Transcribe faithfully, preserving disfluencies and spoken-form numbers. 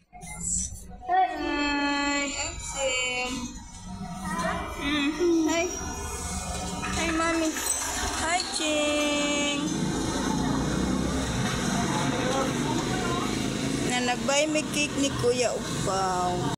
Hi, Axel. Mm, hi. Hi, Mommy. Hi, Ching. Na nag-buy may cake ni Kuya Upaw.